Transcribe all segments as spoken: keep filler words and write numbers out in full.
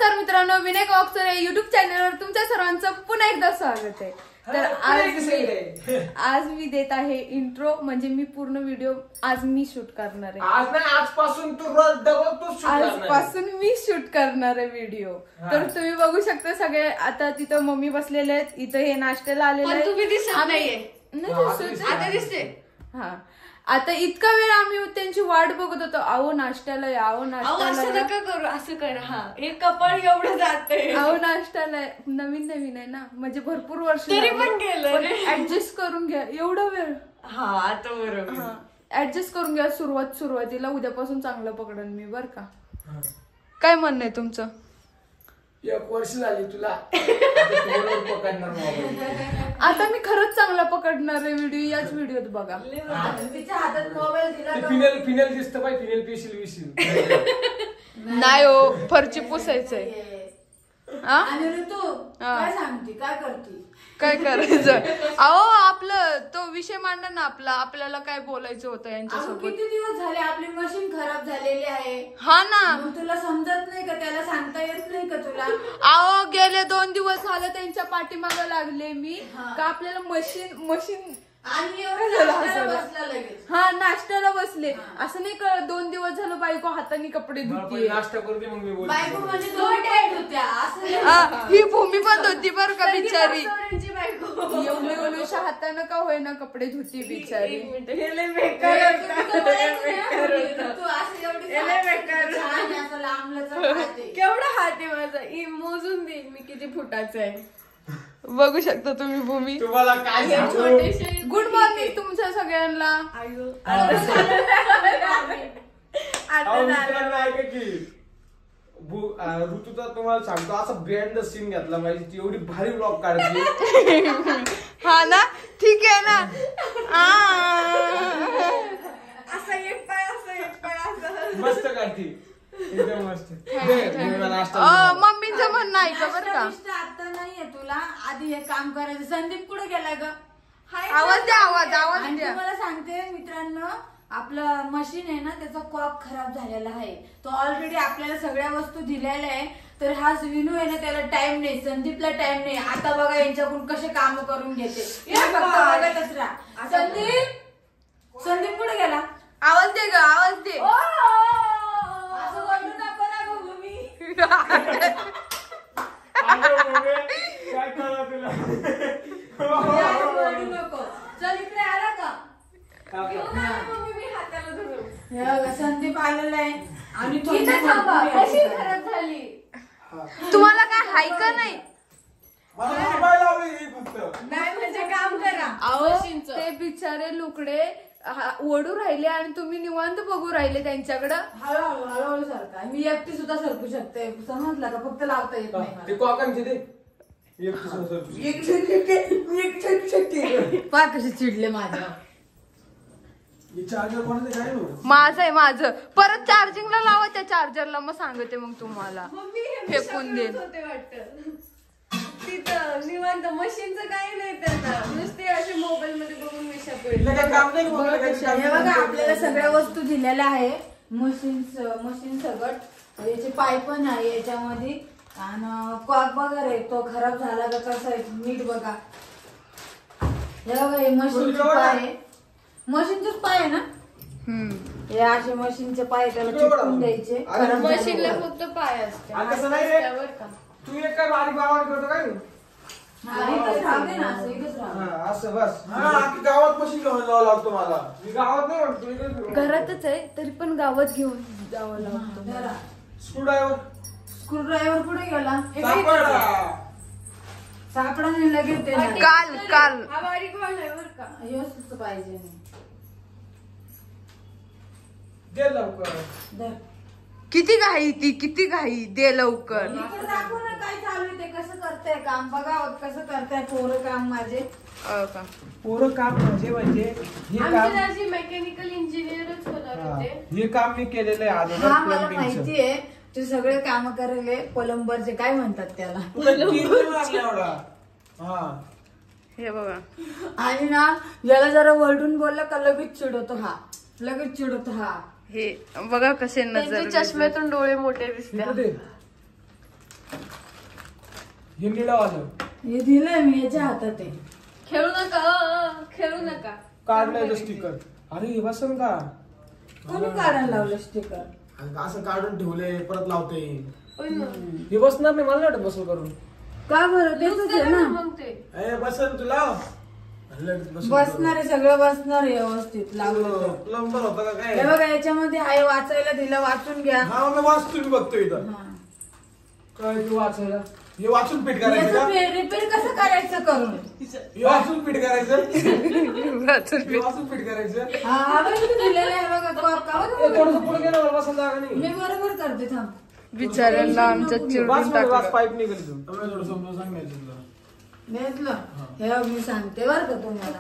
नमस्कार मित्रांनो, विनायक ऑक्सर या युट्यूब चॅनलवर तुमच्या सर्वांचं पुन्हा एकदा स्वागत आहे। तर आज मी आज मी देत आहे इंट्रो, म्हणजे मी पूर्ण व्हिडिओ आज मी शूट करणार आहे। आज नाही, आजपासून तू रोज डबल तू शूट करणार आहे। आजपासून मी शूट करणार आहे व्हिडिओ। तर तुम्ही बघू शकता सगळे, आता तिथं मम्मी बसलेले आहेत, इथं हे नाश्त्याला आलेले आहेत। तुम्ही दिसत नाहीये, आता दिसते। हा, आता इतका वेळ आम्ही त्यांची वाट बघत होतो, आओ नाश्त्याला या, आओ नाश्त्याला असं नका करू, असं कर। हा, हे कपाळ एवढं जातंय, आओ नाश्त्याला। नवीन नवीन आहे ना, म्हणजे भरपूर वर्ष तरी पण गेलं, ऍडजस्ट करून घ्या एवढा वेळ। हा आता बरोबर, ऍडजस्ट करून घ्या। सुरुवात सुरुवातीला उद्यापासून चांगलं पकडन मी, बर का? काय म्हणणं आहे तुमचं? एक वर्ष झाली तुला पकडणार मोबाईल, आता मी खरंच चांगला पकडणार आहे व्हिडिओ, याच व्हिडिओत बघा। तिच्या हातात मोबाईल दिला, फिनेल फिनेल दिसतं बाई, फिनेल पिशील विशील नाही हो, फरची पुसायचंय। आणि ऋतू काय सांगते, काय करते, काय करायचं? अहो आपलं तो विषय मांडा ना, आपला आपल्याला काय बोलायचं होतं यांच्यासोबत। किती दिवस झाले आपली मशीन खराब झालेली आहे। हा ना, तुला समजत नाही का, त्याला सांगता येत नाही का तुला? अहो गेले दोन दिवस झाले त्यांच्या पाठीमागं लागले मी, का आपल्याला मशीन मशीन आणि एवढं बसला लगेच। हा, नाश्त्याला बसले, असं नाही का दोन दिवस झालं बायको हाताने कपडे धुतीये। नाश्ता करते मग मी बोलतो, बायको म्हणजे दोन टाईट होत्या असं, ही भूमी पण होती बर का बिचारी, बायको एवढे एवढ्याशा हातानं का होईना कपडे धुती बिचारी। केवढा हात आहे माझा, मोजून देईन मी किती फुटाचा आहे। बघू शकता तुम्ही भूमी। तुम्हाला काय सांगू? गुड मॉर्निंग तुमच्या सगळ्यांना। ऐका की ऋतूचा तुम्हाला सांगतो, असा ब्रँड सीन घेतला पाहिजे, ती एवढी भारी ब्लॉग काढते। हा ना, ठीक आहे ना। असं एक पाय, असं एक पाय, असं मस्त काढती, एकदम मस्त। मम्मीचं म्हणणं ऐका बरं का। आता नाहीये तुला, आधी हे काम करायचं। संदीप कुठे गेलाय ग? आवाज द्या, आवाज आवाज द्या। तुम्हाला सांगते मित्रांनो, आपलं मशीन आहे ना, त्याचा कॉक खराब झालेला आहे। तो ऑलरेडी आपल्याला सगळ्या वस्तू दिलेल्या आहे, तर हा विनू आहे ना, त्याला टाइम नाही, संदीपला टाइम नाही। आता बघा यांच्याकडून कसे काम करून घेते, बघतच राहा। संदीप संदीप कुठे गेला? आवाज दे ग, आवाज दे। असं वाटू नको ना गं भूमी, काय करा तुला, वाटू नको। चल इकडे आला का? संदीप आलेला आहे आणि खराब झाली। तुम्हाला काय हाय का नाही? नाही म्हणजे काम करा। अहो ते बिचारे लुकडे ओढू राहिले आणि तुम्ही निवांत बघू राहिले त्यांच्याकडं। हळूहळू हळूहळू सरका, मी एकटी सुद्धा सरकू शकते, समजलं का? फक्त लावता येत नाही। पा कशी चिडले माझ्या, माझं आहे माझं। परत चार्जिंगला लावा त्या चार्जरला, मग सांगते मग तुम्हाला फेकून दे तिथं निवांत। मशीनचं काही नाही, त्यांना नुसते असे मोबाईल मध्ये बघून बघा। आपल्याला सगळ्या वस्तू दिलेल्या आहे, मशीन मशीन सगळं, याचे पाय पण आहे याच्यामध्ये, आणि कॉक वगैरे तो खराब झाला का कसा आहे नीट बघा। हे बघा, हे मशीनचे पाय आहे, मशीनचेच पाय आहे ना, हे असे मशीनचे पाय त्याला चिपकून द्यायचे। मशीनला फक्त पाय असते, तू एक काय बारीक बारीक करतो काय? असं बस, गावात मशीन घेऊन जावं लागतो मला, मी गावात नाही म्हणतो, घरातच आहे तरी पण गावात घेऊन जावं लागतं। स्क्रूड्रायव्हर स्क्रूड्रायव्हर कुठे गेला? सापडा नाही लगेच, काल काल बारीक वाढल्यावर का व्यवस्थित पाहिजे दे लवकर। किती घाई ती, किती घाई, दे लवकर। दाखव ना काय चालू आहे, ते कसं करताय काम बघा, कसं करताय पोरं काम माझे। पोरं काम म्हणजे म्हणजे हे काम मेकॅनिकल इंजिनियरच होणार होते, हे काम मी केलेलं आहे। हा मला माहिती आहे, ते सगळे काम करायले प्लंबरचे, काय म्हणतात त्याला, हे बघा। आणि ना याला जरा वरडून बोलला का लगेच चिडवतो हा, लगेच चिडवतो हा। हे बघा कसे नजर, चष्म्यातून डोळे मोठे दिसतात। हे निळं आलं हे दिलंय मी याच्या हातात आहे. खेळू नका अ, खेळू नका. काढलंय स्टिकर. अरे हे बसन का कोणी काढायला लावलं स्टिकर? असं काढून ठेवले परत लावते. होय ना. हे बसणार नाही मला नाही वाटत बसल करून. का बरं तेच नुसतं आहे ना. मग ते ए बसन तुला बसणार आहे सगळं बसणार आहे व्यवस्थित लावलं तर. प्लंबर होता का हे काय? बघा याच्यामध्ये आहे वाचायला दिलं वाचून घ्या. हा मी वाचतो मी बघतो इथं. हा. काय तू वाचायला हे वाचून पीठ करायचं याचं का? पे- रिपेअर कसं करायचं करून? हे वाचून पीठ करायचं वाचून हे वाचून पीठ करायचं. हा हा बघा इथं दिलेलं आहे बघा कॉक का बघा. थोडस पुढे गेलं मला बसायला जागा नाही. मी बरोबर करते थांब. बिचाऱ्यांना आमच्या वाच चिडून मध्ये वाच टाकलं. पाईप निघाली तू. तुम्ही थोडं समजून सांगायचं तुला. घेतलं हे बघ, मी सांगते बरं का तुम्हाला.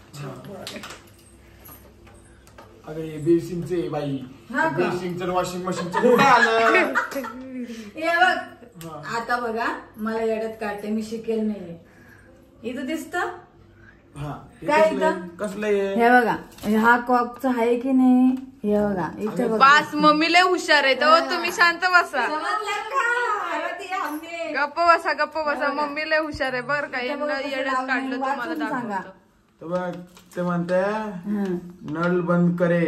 अगं हे बेसिंगचे बाई हा का? बेसिंगचं वॉशिंग मशीनचं कुठं आलं? हे बघ आता बघा मला येड्यात काढते मी शिकेल नाहीये. इथं दिसत हा हे काय कसलं आहे? इथं? कसलं आहे? हे बघा हा कॉकचा आहे की नाही हे बघा इथे बघा. बास मम्मी लय हुशार आहे तर तुम्ही शांत बसा. समजलं का? अरे ते आंबे. गप्प बसा गप्प बसा. मम्मी लय हुशार आहे बरं का. इथं यांना बघा कसं येड्यात लावलंय, काढलं तुम्हाला वाचून सांगा. दाखवतो. तर बघ ते म्हणते हं. नळ बंद करे.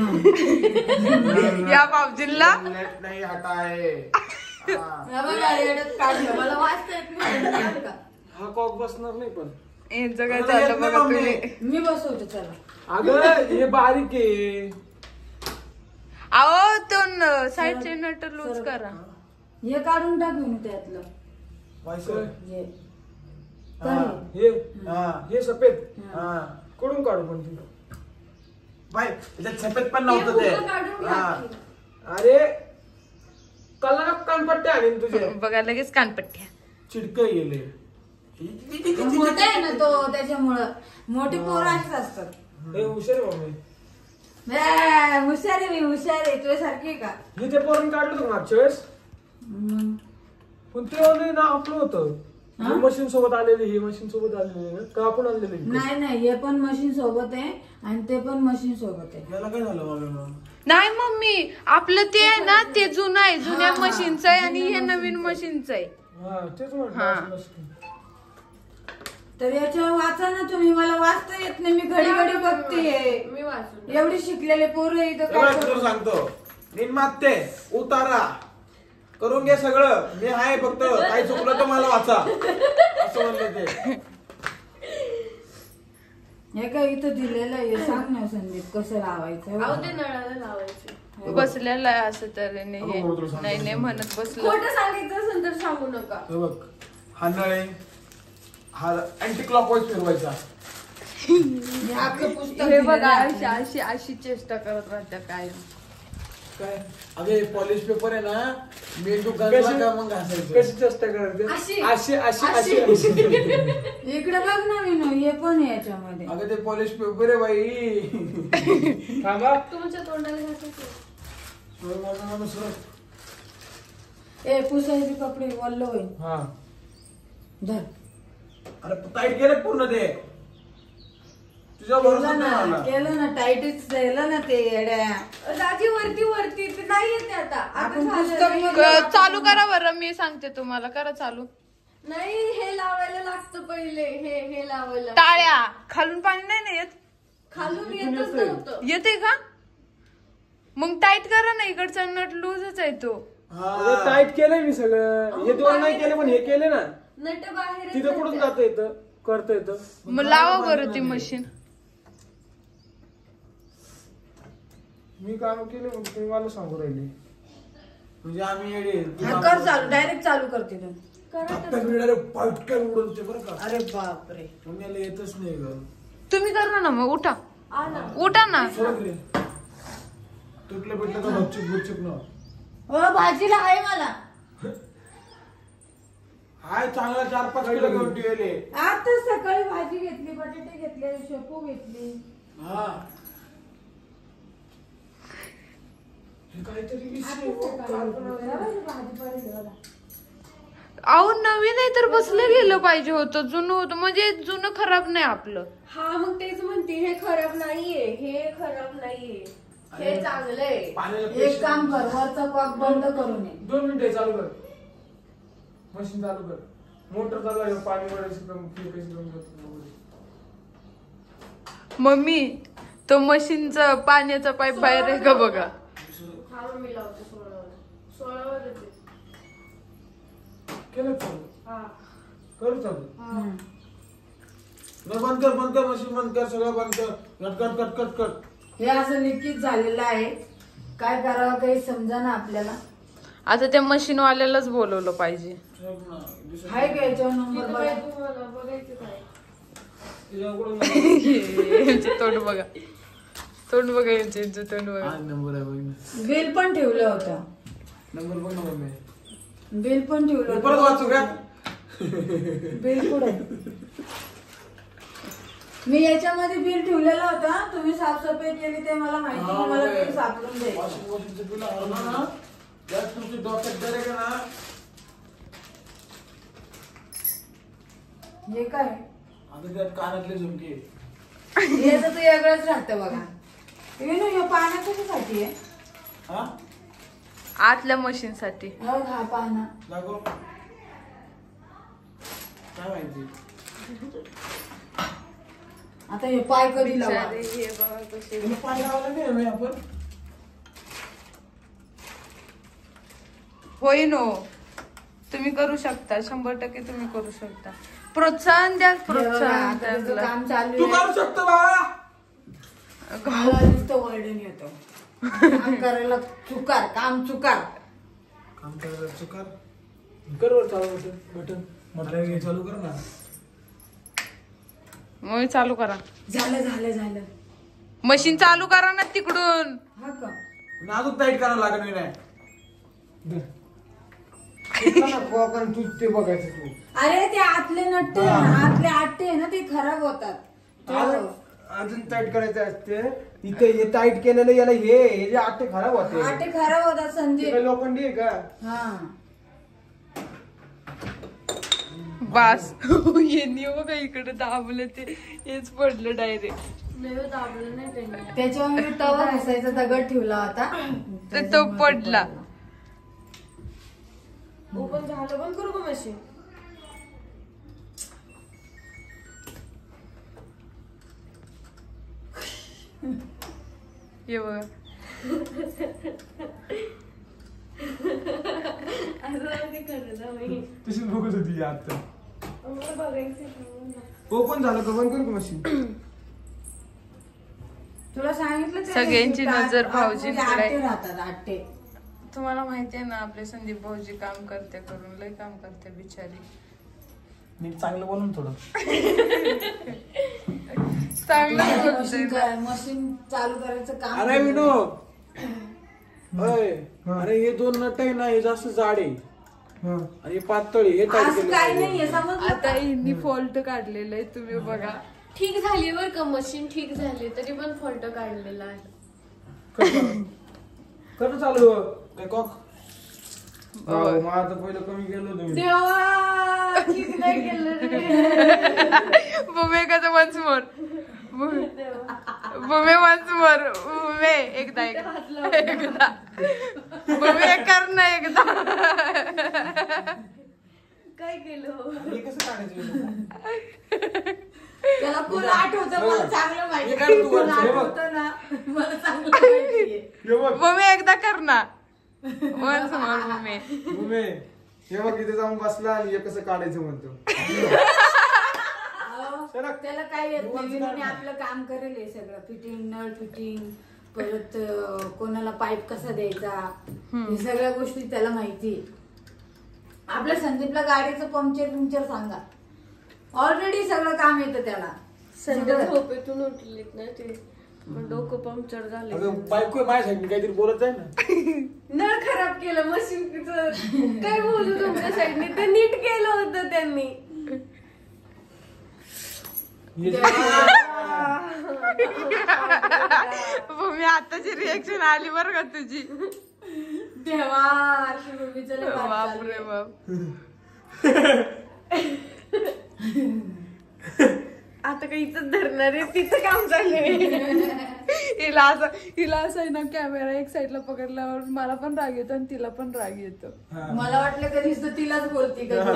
या बाबजींला नेट नाही हटाए. हा. हे बघा येड्यात काढलं मला वाचता येत नाही बरं का? हा कॉक बसणार नाही पण. यांचं काय मला झालं येत नाही बघा मम्मी. तुम्ही. मी बसवते चला. अगं हे बारीक आहे. अहो तो साईडचे नट लूज करा. हे काढून टाकून त्यातलं व्हायचं. हे हा. काय? हे हा. हे सफेद हा. कडून काढू पण ती. बाय त्याच्यात सफेद पण नव्हतं ते. हा. अरे कल्ला कानपट्टे आणीन तुझे. बघा लगेच कानपट्ट्या. चिडक गेले. मोठा आहे ना तो त्याच्यामुळं मोठी पोरं अशीच असतात. हे हुशार आहे मम्मी. ए, हुशार आहे मी हुशार आहे तुझ्यासारखी आहे का? हे ते पोरण काढलं होतं मागच्या वेळेस. मग पण ते वाले ना आपलं होतं. हा? मशीन सोबत आलेले हे मशीन सोबत आलेले ना का आपण आणलेले. नाही नाही हे पण मशीन सोबत आहे आणि ते पण मशीन सोबत आहे. याला काय झालं मला? नाही मम्मी आपलं ते आहे ना ते जुनं आहे. जुन्या मशीनचं आहे आणि हे नवीन मशीनचं आहे. हा तेच म्हटलं हा. असं नसतं. तर याच्यावर वाचा ना तुम्ही मला वाचता येत नाही मी घडी घडी बघते. मी वाचून एवढी शिकलेले पोरं इथं हे काय बघ, तुला करू? सांगतो निर्माते उतारा करून घे सगळं. मी आहे फक्त काही चुकलं तर मला वाचा असं म्हणलं ते. हे काय इथं दिलेलं आहे सांग ना संदीप कसं लावायचं. अहो ते नळाला लावायचे. बसलेलं आहे असं तऱ्हेने हे. अगं, तुला सांगतो. नाही नाही म्हणत बसलं. खोटं सांगितलं असेल तर सांगू नका. हे बघ हा नळ आहे. हा अँटी क्लॉकवाईज फिरवायचा. हे अख्खं पुस्तक हे दिलेलं बघा आहे अशी आपल्याला. अशी अशी चेष्टा करत राहत्या काय. काय अगे पॉलिश पेपर आहे ना मेंदू कशी- गंजला का मग घासायचं. कशी चेष्टा करायची अशी. अशी अशी अशी अशी. अशी. इकडे बघ ना विनो हे पण आहे याच्यामध्ये. अगं ते पॉलिश पेपर आहे बाई. थांबा. तुमच्या तोंडाला घासायचं. सोय माझा माणूस सोय. ए पुसायचे कपडे वल्ल होईल. हा धर अरे टाईट केलं पूर्ण ते. तुझ्या भरोसा केलं नाही ना मला. केलं ना टाईटच केलं ना ते येड्या. दाजी वरती वरती ते नाही येते आता. आपण आता पुस्तक झालं. मधलं- क- चालू करा बरं मी सांगते तुम्हाला. करा चालू. नाही हे लावायला लागतं पहिले हे हे लावायला टाळ्या खालून पाणी नाही ना येत. खालून येतच नव्हतं. येते का मग टाईट करा ना. इकडचा नट लूजच आहे तो. हा. टाईट केलंय मी सगळं. हे दोन नाही केले पण हे केले ना. नट बाहेर तिथं कुठून जाता येतं करता येतं. मग लावा बरं ती मशीन. मी काम केले मग तुम्ही मला सांगू राहिले. म्हणजे आम्ही येडे. हा, कर चालू डायरेक्ट चालू करते तू. आता मी direct पटकन उडवते बरं का. अरे बापरे. मग याला येतच नाही ग. तुम्ही करा ना मग. उठा उठा ना. सोड रे. तुटलं बिटलं तर गपचूप गुपचूप न. हो भाजीला आहे मला. हाय चांगला चार पाच किलो घेऊन ठेवले. आता सकाळी भाजी घेतली बटाटे घेतले शेपू घेतली. हा हे काहीतरी विषय आता आहे. सकाळी भाजी पडेल बघा. अहो नवीन आहे तर बसलं गेलं पाहिजे होतं. जुनं होतं म्हणजे जुनं खराब नाही आपलं. हा मग तेच म्हणते हे खराब नाहीये हे खराब नाहीये हे चांगलं आहे. पाण्याला एक pressure- काम कर वरचा कॉक बंद करून ये. दोन मिनिटे चालू कर. मशीन चालू कर. मोटर चालू आहे पाणी वडायचं कमी फेकायचं कमी करतो. मम्मी तो मशीनचा पाण्याचा पाईप बाहेर आहे का बघा. हा मग मी लावते सोळावर सोळावर येते. केलं चालू हा करू चालू. हा नाही बंद कर बंद कर मशीन बंद कर सगळं बंद कर. Cut cut cut cut cut. हे असं लिकेज झालेलं आहे, काय करावं काही समजा ना आपल्याला. आता त्या मशीन वाल्यालाच बोलवलं पाहिजे. हाय का याच्यावर नंबर तिथं बघा. काय तुम्हाला बघायचं काय? यांचे तोंड बघा, तोंड बघा यांचे यांचं तोंड बघा. नंबर आहे बघ ना. बिल पण ठेवलं होतं. नंबर बघ ना मम्मी. बिल पण ठेवलं परत होतं. वाचू का? बिल कुठे? मी याच्यामध्ये बिल ठेवलेलं होतं, तुम्ही साफसफाई केली ते मला माहिती हा, नाही, मला बरोबर. बिल सापडून द्यायचं. वॉशिंग मशीनचं बिल आलं ना त्यात तुमची डोक्यात दर आहे का ना. हे काय आता त्यात कानातले झुमके. हे तर वेगळंच राहतं बघा. हे ना हे पाना कशासाठी आहे? हा आतल्या मशीन साठी. हा हा पाना. दाखव काय माहिती. आता हे पाय कधी लावा. हे बघा कसे. त्याला पाय लावला नाही आम्ही आपण. होय नो, तुम्ही करू शकता, शंभर टक्के तुम्ही करू शकता. प्रोत्साहन द्या, हे बघा, प्रोत्साहन आता त्याचं द्या. काम चालू तू आहे. करू शकतो बाळा. मला नुसतं वर्डन येतं. काम करायला चुकार, काम चुकार. काम करायला चुकार. कर वर चालू बटन बटन म्हटलं चालू कर ना. मग चालू करा, झालं झालं झालं. मशीन चालू करा ना तिकडून. हा का? अजून टाईट करायला लागत नाही. दे. इथलं ना कोकण तू ते बघायचं तू. अरे ते आतले नट्टे आहे ना, आतले आट्टे आहे ना ते खराब होतात. अजून अजून टाईट करायचं असते. इथे हे टाईट केलेलं याला हे हे जे आटे खराब होते. आट्टे खराब होतात ते संजय. काही लोखंडी आहे का? हा बास. यांनी बघा इकडे दाबलं ते हेच पडलं डायरेक्ट. नाही दाबलं नाही त्यांनी. त्याच्यावर मी तवा घासायचा दगड ठेवला होता, तर तो पडला. ओपन झालं, बंद करू का मशीन? हे बघा. असं नव्हती करत हा मी. तशीच बघत होती आता. मला बघायचं. ओपन झालं का बंद करू का मशीन? तुला सांगितलं ते सगळ्यांची आत- नजर आत- भाऊजींकडे आतमध्ये आहे. आट्टे राहतात आट्टे. तुम्हाला माहितीये ना आपले संदीप भाऊजी काम करते, करून लय काम करते बिचारी. नीट चांगलं बोलून थोडं. चांगलं मशीन बोलतोय. काय- मशीन चालू करायचं काम. अरे विनो अय अरे हे दोन नट आहे ना हे जास्त जाड आहे हा. आणि हे पातळ आहे. हे टाईट असं केलं काय पाहिजे. नाहीये समजलं आता का? यांनी फॉल्ट काढलेलं आहे, तुम्ही बघा. ठीक झाली बर का मशीन, ठीक झाली तरी पण फॉल्ट काढलेला आहे. कर ना चालू. काय कॉक हो, मग आता पहिलं कमी केलं तुम्ही. देवा ठीक नाही केलं रे. बुमे कसं वन्स मोर. बुमे once more. बुमे एकदा एकदा एकदा. बुमे कर ना एकदा. काय केलं? हे कसं काढायचं. त्याला कोण आठवतं मला चांगलं माहिती. हे काढ तू कोण वरचं, हे बघ. आठवतं ना मला चांगलं माहितीये. हे बघ बुमे एकदा कर ना. Once more बुमे. भूमे, हे बघ इथे जाऊन बसला आणि हे कसं काढायचं म्हणतो. अहो, सरक. त्याला काय येत नाही. विनोने आपलं काम करेल हे सगळं, फिटिंग नळ फिटिंग, परत अं, कोणाला पाईप कसा द्यायचा, हे सगळ्या गोष्टी त्याला माहिती. आपल्या संदीपला गाडीचं पंक्चर पंक्चर सांगा, ऑलरेडी सगळं काम येतं त्याला. संध्या सगळं. झोपेतून उठलेत ना ते, मग डोकं पंक्चर झाले. अगं बायको माझ्यासाठी काहीतरी बोलत आहे ना. नळ खराब केलं मशीन. काय बोलू तुमच्या साईडने, ते नीट केलं होतं त्यांनी. हे जे- बुमे आताची रिएक्शन आली बरं का तुझी. देवा शिवभूमीचं लय भारी बापरे चाललंय. बाप. आता काही इथं धरणार आहे, तिचं काम चाललंय. हिला असं हिला असं आहे ना कॅमेरा एक साईडला पकडल्यावर मला पण राग येतो आणि तिला पण राग येतो. मला वाटलं कधी तिलाच बोलते का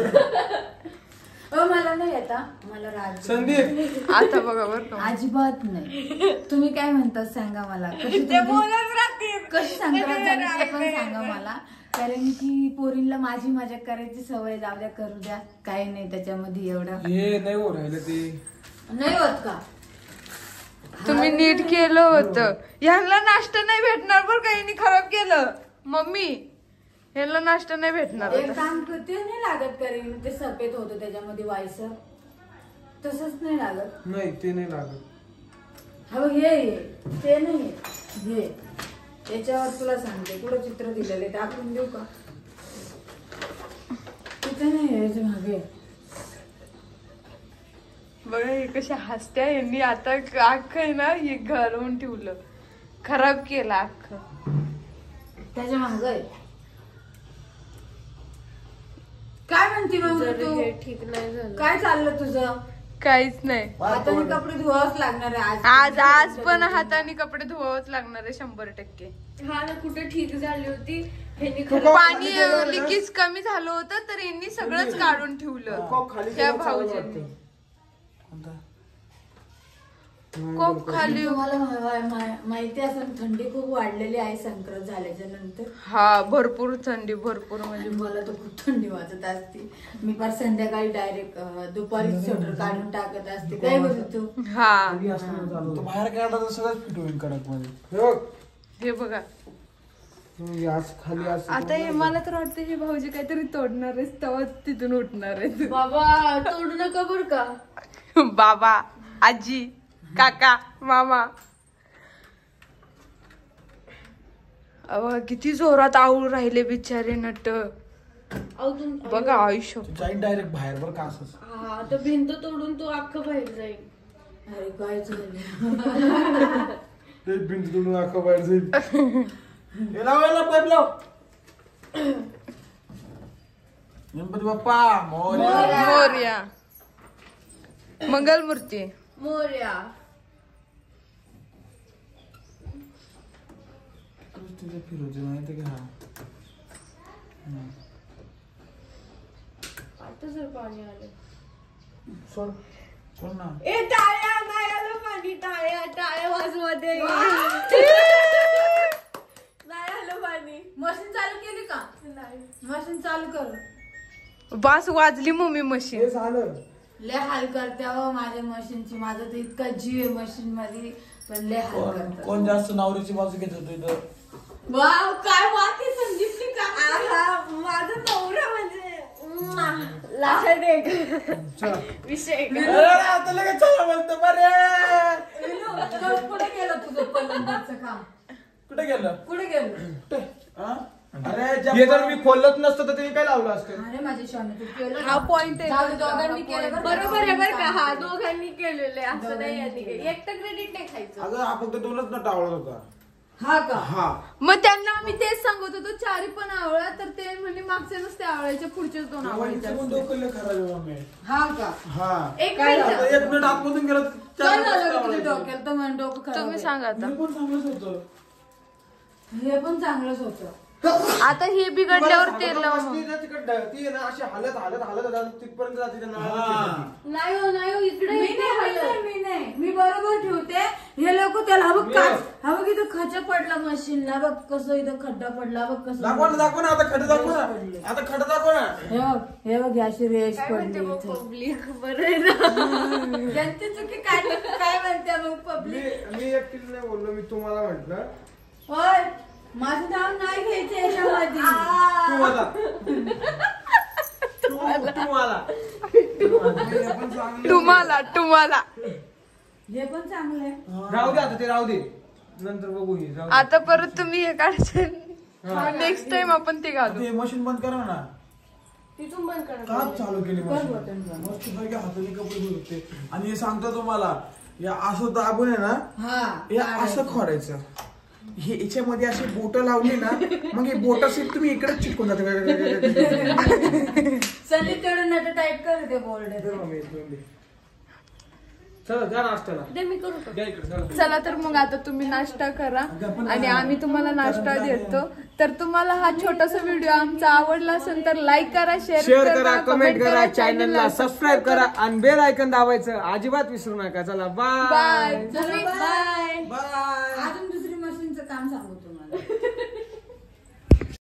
मला नाही येता मला राग संदीप आता बघा बरं अजिबात नाही. तुम्ही काय म्हणतात सांगा मला. कशी ते तुमची- बोलत राहते. कशी संक्रांत झाली ते पण सांगा मला. कारण की पोरींला माझी मजा करायची सवय जाऊ द्या करू द्या काही नाही त्याच्यामध्ये एवढं हे नाही हो राहिलं ते नाही होत का. तुम्ही नीट केलं होतं. ह्यांना नाश्ता नाही भेटणार बरं काही खराब केलं मम्मी. ह्यांना नाश्ता नाही भेटणार. एक काम करते नाही लागत करेन ते सफेद होतं त्याच्यामध्ये व्हायचं तसंच नाही लागत. नाही ते नाही लागत. हो हे ये. ते नाही घे त्याच्यावर तुला सांगते कुठं चित्र दिलेलं आहे दाखवून देऊ का. तिथे नाही याच्या मागे बघा हे कशा हसत्या. यांनी आता अख्ख आहे ना हे घालवून ठेवलं खराब केलं अख्ख. त्याच्या मागे आहे. काय म्हणते मग जर तू हे ठीक नाही झालं काय चाललं तुझं. काहीच नाही. हाताने कपडे धुवावंच लागणार आहे आज आज पण हाताने कपडे धुवावंच लागणार आहे शंभर टक्के. हा ना कुठे ठीक झाली होती ह्यांनी तू खरं- पाणी लिकेज कमी झालं होतं तर यांनी सगळंच काढून ठेवलं कोक खाली त्या केलं चांगलं भाऊजींनी. वाटतं. कोक खाली. तुम्हाला मा- मा- माहिती असेल थंडी खूप वाढलेली आहे संक्रांत झाल्याच्या नंतर. हा भरपूर थंडी भरपूर म्हणजे मला तर खूप थंडी वाजत असते. मी फार संध्याकाळी डायरेक्ट दुपारी स्वेटर काढून टाकत असते. काय बोलतो तू. हा खाली असताना चालू तो बाहेर काढला तर सगळंच फिट होईल कडक मध्ये. हे बघ. हे बघा हे असं खाली असं आता हे मला तर वाटतं हे भाऊजी काहीतरी तोडणार आहे तेव्हा तिथून उठणार आहे. बाबा तोडू नका बर का. बाबा आजी काका मामा. अव किती जोरात आवळू राहिले बिचारे नट. अहो, तुम- बघा आयुष्य. जाईन डायरेक्ट बाहेर बरं का असंच. हा तर भिंत तोडून तो अख्खं बाहेर जाईल. अरे काय झालं. ते भिंत तोडून अख्खं बाहेर जाईल. हे लाव याला पाईप लाव. गणपती बाप्पा मोरया. मोरया. मंगलमूर्ती. मोरया. तुझं फिरवते माहिती का. आता जर पाणी आलं. सोड सोड ना. ए टाळ्या नाही आलं पाणी. टाळ्या टाळ्या वाजवा दे. नाही आलं पाणी. मशीन चालू केली का. नाही. मशीन चालू कर. बास वाजली मम्मी मशीन. हे झालं. लय हाल करते हो माझ्या मशीनची. माझा तर इतका जीव आहे मशीन मध्ये पण लय हाल कोण करतात. कोण जास्त नवरीची बाजू घेत होतो इथं. वाव काय वाटते संदीपची का. आहा, माझा नवरा म्हणजे लाशा डेक विषय अरे, आता लगेच चला म्हणतो बरे. कुठे गेलं तुझं पलंगाचं काम. कुठे गेलं. कुठे गेलं. हा? अरे हे जर मी खोलत नसतं तर त्यांनी काय लावलं असतं. अरे माझ्या स्वामी तू केलं हा point आहे. जाऊ दे, दोघांनी केलं बरं. बरोबर आहे बरं का. हा दोघांनी केलेलं आहे असं नाही यांनी केलं. एकटं क्रेडिट नाही खायचं. अगं हा फक्त दोनच नट आवडत होता. हा का. हा मग त्यांना आम्ही तेच सांगत होतो चारी पण आवळा तर ते म्हणजे मागचे नसते आवळायचे पुढचेच दोन आवळायचे पण असते. डोकं लय खराब आहे मम्मी. हा का. हा एक काय मिनिट. आता एक मिनिट आतमधून गेलं तर चार काय झालं मिनिटं रे तुझ्या आवडायचं. डोक्याला तर म्हण डोकं खराब तुम्ही आहे. सांगा आता. हे पण चांगलंच होतं. हे पण चांगलंच होतं. आता हे बिघडल्यावर तेल लावा मग. ती ना तिकडं ती आहे ना अशी हालत हालत हालत हालत तिथपर्यंत जाते त्या नळाला हा. चिकटते. नाही हो नाही हो इकडे मी इकडे नाही मी हलव. नाही मी नाही मी बरोबर ठेवते. हे लोक त्याला हा बघ काच हा बघ इथं खचा पडला मशीनला बघ कसं इथं खड्डा पडला बघ कसं. दाखव ना दाखव ना आता खडं दाखव ना. आता खडं दाखव ना. हे बघ हे बघ ही अशी रेष काय पडली म्हणते मग इथं. पब्लिक बरं आहे ना. त्यांची चुकी काय काय म्हणते मग पब्लिक. मी मी एकटीला नाही बोललो मी तुम्हाला म्हटलं. होय माझं नाव नाही घ्यायचं याच्यामध्ये. तुम्हाला तुम्हाला तुम्हाला तुम्हाला हे पण चांगलं आहे. राहू दे आता ते राहू दे नंतर बघू हे राहू दे. आता परत तुम्ही हे काढायचे नेक्स्ट टाइम आपण ते घालू. ते मशीन बंद करा ना. तिथून बंद करा. का चालू केली कर मशीन. बटन बंद. मस्त पैकी हाताने कपडे धुत होते. आणि हे सांगतो तुम्हाला या असं दाबून आहे ना हा हे असं खोडायचं. हे याच्यामध्ये अशी बोट लावली ना मग हे बोट असेल तुम्ही इकडे चिटकून जाते. संदीप तेवढं नट टाईप कर ते बोर्ड. दे मम्मी, दोन दे. चला जा नाश्त्याला. दे मी करू का? द्या इकडे, चला. चला तर मग आता तुम्ही नाश्ता करा आणि आम्ही तुम्हाला नाश्ता देतो. तर तुम्हाला हा छोटासा व्हिडिओ आमचा आवडला असेल तर लाईक करा, शेअर शेअर करा, कमेंट करा, चॅनलला सबस्क्राईब करा आणि बेल आयकन दाबायचं अजिबात विसरू नका. चला बाय बाय. चला, बाय. बाय. अजून दुसरी मशीनचं काम सांगू तुम्हाला.